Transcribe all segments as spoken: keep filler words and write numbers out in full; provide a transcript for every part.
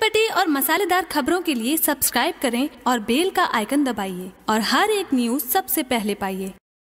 चटपटी और मसालेदार खबरों के लिए सब्सक्राइब करें और बेल का आइकन दबाइए और हर एक न्यूज सबसे पहले पाइए।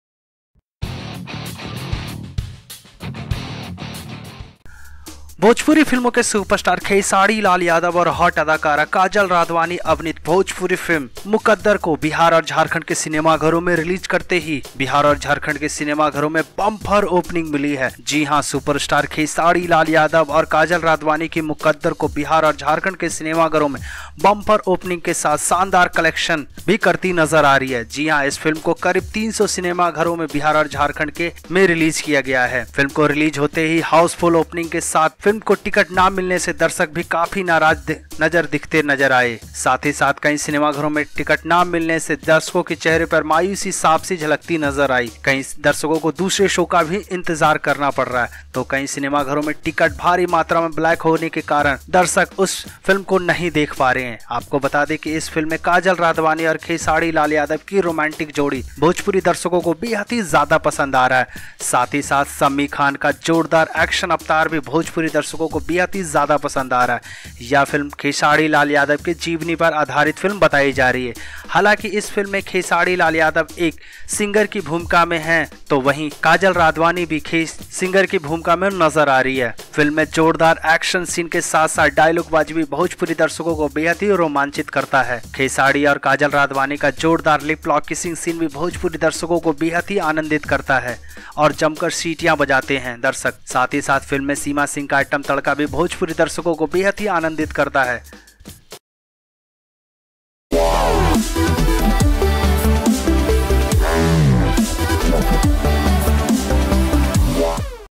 भोजपुरी फिल्मों के सुपरस्टार खेसारी लाल यादव और हॉट अदाकारा काजल राघवानी अभिनीत भोजपुरी फिल्म मुकद्दर को बिहार और झारखंड के सिनेमाघरों में रिलीज करते ही बिहार और झारखंड के सिनेमाघरों में बम्पर ओपनिंग मिली है। जी हां, सुपरस्टार खेसारी लाल यादव और काजल राघवानी की मुकद्दर को बिहार और झारखंड के सिनेमाघरों में बम्पर ओपनिंग के साथ शानदार कलेक्शन भी करती नजर आ रही है। जी हां, इस फिल्म को करीब तीन सौ सिनेमाघरों में बिहार और झारखंड के में रिलीज किया गया है। फिल्म को रिलीज होते ही हाउसफुल ओपनिंग के साथ फिल्म को टिकट ना मिलने से दर्शक भी काफी नाराज नजर दिखते नजर आए। साथ ही साथ कई सिनेमाघरों में टिकट ना मिलने से दर्शकों के चेहरे पर मायूसी साफ सी झलकती नजर आई। कई दर्शकों को दूसरे शो का भी इंतजार करना पड़ रहा है, तो कई सिनेमाघरों में टिकट भारी मात्रा में ब्लैक होने के कारण दर्शक उस फिल्म को नहीं देख पा रहे हैं। आपको बता दें कि इस फिल्म में काजल राघवानी और खेसारी लाल यादव की रोमांटिक जोड़ी भोजपुरी दर्शकों को बेहद ही ज्यादा पसंद आ रहा है। साथ ही साथ समी खान का जोरदार एक्शन अवतार भी भोजपुरी दर्शकों को बेहद ही ज्यादा पसंद आ रहा है। यह फिल्म खेसारी लाल यादव की जीवनी पर आधारित फिल्म बताई जा रही है। हालांकि इस फिल्म में खेसारी लाल यादव एक सिंगर की भूमिका में हैं, तो वहीं काजल राघवानी भी सिंगर की भूमिका में नजर आ रही है। फिल्म में जोरदार एक्शन सीन के साथ साथ डायलॉग बाजी भी भोजपुरी दर्शकों को बेहद ही रोमांचित करता है। खेसारी और काजल राघवानी का जोरदार लिप लॉक किसिंग सीन भी भोजपुरी दर्शकों को बेहद ही आनंदित करता है और जमकर सीटियां बजाते हैं दर्शक। साथ ही साथ फिल्म में सीमा सिंह का आइटम तड़का भी भोजपुरी दर्शकों को बेहद ही आनंदित करता है।